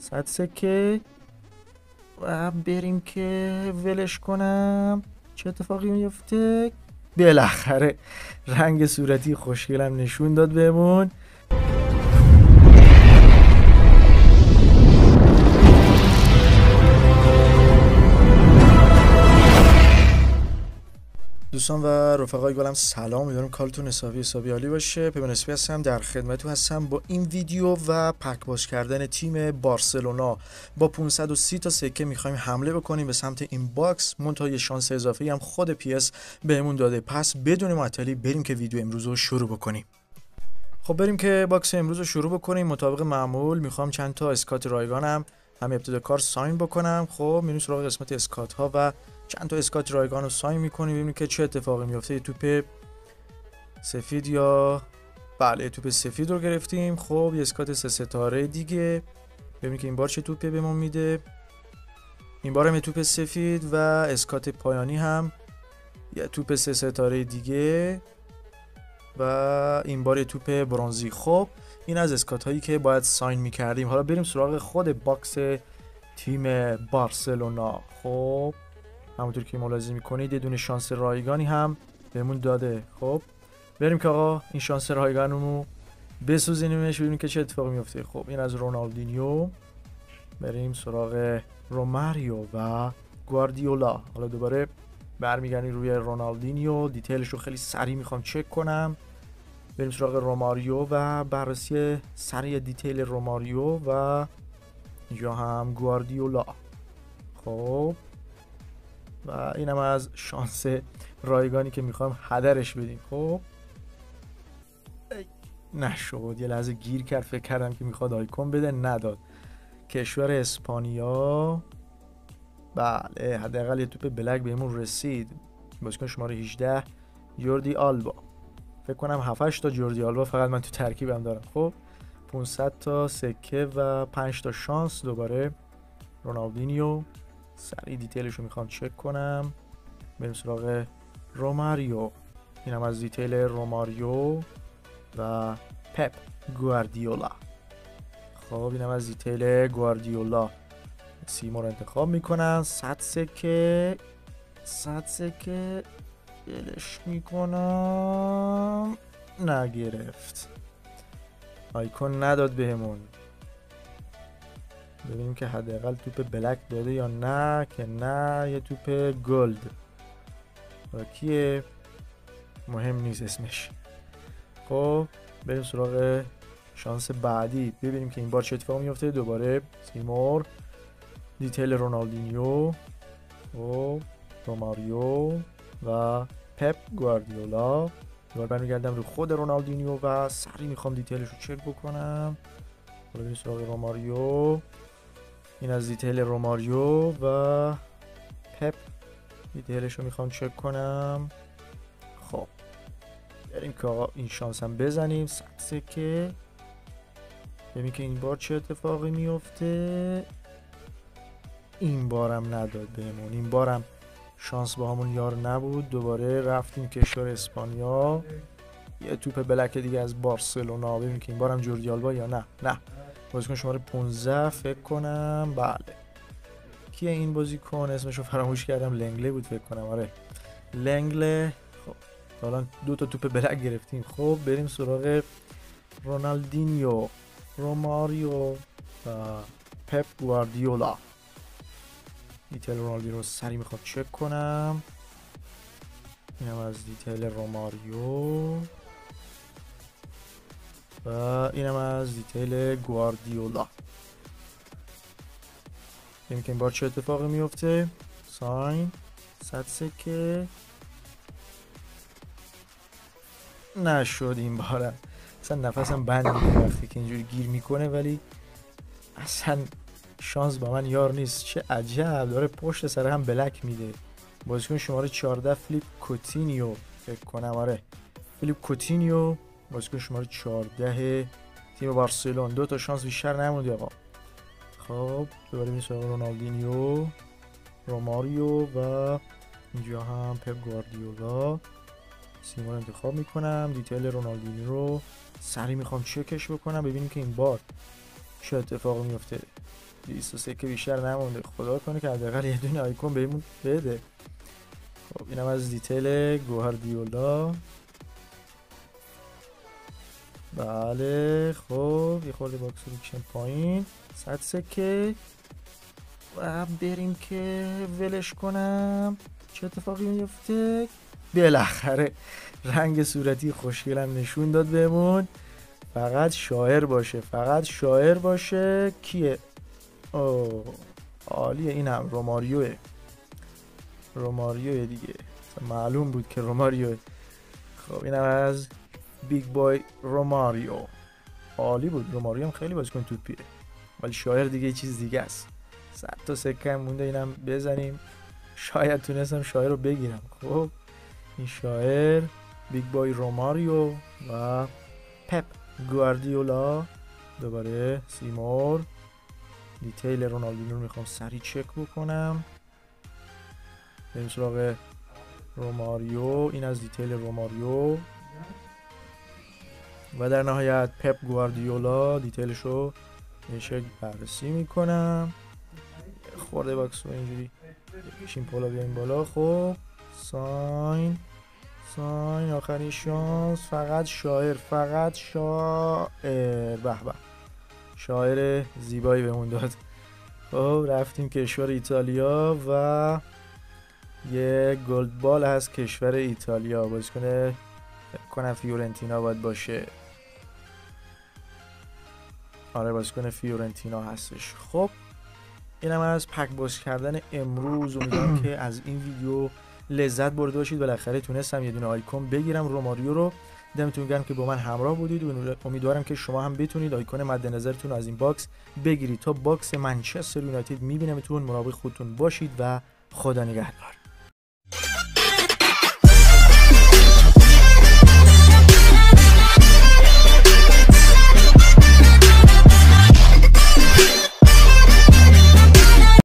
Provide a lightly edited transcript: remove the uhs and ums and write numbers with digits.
100 سکه و بریم که ولش کنم. چه اتفاقی میفته؟ بالاخره رنگ صورتی خوشگلم نشون داد بهمون. دوستان و رفقای گلم سلام، امیدوارم کارتون حسابی عالی باشه. پیمان نسبی هستم، در خدمتتون هستم با این ویدیو و پک باز کردن تیم بارسلونا. با 530 تا سکه میخوایم حمله بکنیم به سمت این باکس، منتها یه شانس اضافی هم خود پی اس بهمون داده. پس بدون معطلی بریم که ویدیو امروز رو شروع بکنیم. خب بریم که باکس امروز رو شروع بکنیم. مطابق معمول میخوام چند تا اسکات رایگانم هم ابتدا کار ساین بکنم. خب میریم سراغ قسمت اسکات ها و چند تا اسکات رایگان رو ساین میکنیم، ببینیم که چه اتفاقی میفته. توپ سفید یا بله توپ سفید رو گرفتیم. خب یه اسکات 3 ستاره دیگه، ببینیم که این بار چه توپی به ما میده. این بار هم یه توپ سفید و اسکات پایانی هم یه توپ 3 ستاره دیگه و این بار یه توپ برنزی. خب این از اسکات هایی که باید ساین میکردیم. حالا بریم سراغ خود باکس تیم بارسلونا. خب همونطور که ملاحظه میکنید یه دونه شانس رایگانی هم بهمون داده. خب بریم که آقا این شانس رایگانمو بسوزونیمش، ببینیم که چه اتفاقی میفته. خب این از رونالدینیو. بریم سراغ روماریو و گواردیولا. حالا دوباره برمیگردیم روی رونالدینیو، دیتیلش رو خیلی سریع میخوام چک کنم. بریم سراغ روماریو و بررسی سریع دیتیل روماریو و اینجا هم گواردیولا. خب و اینم از شانس رایگانی که میخوایم هدرش بدیم. خب نشد، یه لحظه گیر کرد، فکر کردم که میخواد آیکون بده، نداد. کشور اسپانیا، بله حداقل یه توپ بلک بهمون رسید. بازیکن شماره 18 جوردی آلبا. فکر کنم 7 تا جوردی آلبا فقط من تو ترکیبم دارم. خب 500 تا سکه و 5 تا شانس. دوباره رونالدینیو، سریع دیتیلش رو میخوام چک کنم. بریم سراغ روماریو. اینم از دیتیل روماریو و پپ گواردیولا. خب اینم از دیتیل گواردیولا. سیمو رو انتخاب میکنم. 100 سکه دلش میکنم، نگرفت، آیکون نداد بهمون. ببینیم که حداقل توپ بلک داده یا نه، که نه، یه توپ گلد. و کیه؟ مهم نیست اسمش. خب بریم سراغ شانس بعدی، ببینیم که این بار چه اتفاقی میفته. دوباره سیمور، دیتیل رونالدینیو و روماریو و پپ گواردیولا. دوباره برمیگردم رو خود رونالدینیو و سریع میخوام دیتیلش رو چک بکنم. بریم سراغ روماریو. این از دیتیل روماریو و پپ، دیتیلش رو میخوام چک کنم. خب بریم که آقا این شانس هم بزنیم. 100 سکه، ببینیم که این بار چه اتفاقی میفته. این بارم نداد بهمون، این بارم شانس با همون یار نبود. دوباره رفتیم کشور اسپانیا، یه توپ بلک دیگه از بارسلونا. ببینیم که این بارم جوردی آلبا یا نه بازیکن شماره 15 فکر کنم. بله کیه این بازیکن؟ اسمشو فراموش کردم. لنگله بود فکر کنم. آره لنگله. خب حالا 2 تا توپ بلک گرفتیم. خب بریم سراغ رونالدینیو، روماریو و پپ گواردیولا. دیتیل رونالدینیو رو سریع میخوام چک کنم. اینم از دیتیل روماریو و اینم از دیتیل گواردیولا. ببینیم که این بار چه اتفاقی میفته. ساین 100 سکه، نشد این بار. اصلا نفسم بند میگیره وقتی که اینجوری گیر میکنه، ولی اصلا شانس با من یار نیست. چه عجب، داره پشت سر هم بلک میده. بازیکن شماره 14 فیلیپ کوتینیو فکر کنم. آره فیلیپ کوتینیو، بازیکن شماره 14 تیم بارسلون. 2 تا شانس بیشتر نموندی آقا. خب دوباره میریم سراغ رونالدینیو، روماریو و اینجا هم پپ گواردیولا. سیما رو انتخاب میکنم. دیتیل رونالدینیو رو سریع میخوام چکش بکنم، ببینیم که این بار چه اتفاقی میفته؟ 23 که بیشتر نمونده، خدا کنه که حداقل یه دونه آیکون بهمون بده. خب اینم از دیتیل گواردیولا. بله خب یه خورده باکس رو بکشیم پایین. 100 سکه و بریم که ولش کنم. چه اتفاقی میفته؟ بالاخره رنگ صورتی خوشگلم نشون داد بهمون. فقط شاعر باشه، فقط شاعر باشه. کیه؟ اوه عالیه، اینم روماریوه دیگه، معلوم بود که روماریوه. خب اینم از بیگ بای روماریو. عالی بود، روماریو هم خیلی بازیکن توپیه، ولی شاعر دیگه یه چیز دیگه است. 100 تا سکه مونده، اینم بزنیم، شاید تونستم شاعر رو بگیرم. خب این شاعر بیگ بای روماریو و پپ گواردیولا. دوباره سیمور. دیتیل رونالدینو رو میخوام سریع چک بکنم. بریم سراغ روماریو. این از دیتیل روماریو و در نهایت پپ گواردیولا. دیتیلش رو به شکل بررسی میکنم. خورده باکس رو اینجوری بکشیم بالا بیایم بالا. خب ساین آخرین شانس. فقط شاعر، فقط شاعر. به به، شاعر زیبایی بهمون داد. خب رفتیم کشور ایتالیا و یه گلد بال از کشور ایتالیا. بازیکن فکر کنم فیورنتینا باید باشه. آره بازیکن فیورنتینا هستش. خب اینم از پک باز کردن امروز. امیدوارم که از این ویدیو لذت برده باشید. بالاخره تونستم یه دونه آیکون بگیرم روماریو رو. دمتون گرم که با من همراه بودید و امیدوارم که شما هم بتونید آیکون مد نظرتون رو از این باکس بگیرید. تا باکس منچستر یونایتد میبینمتون. مراقب خودتون باشید و خدا نگهدار.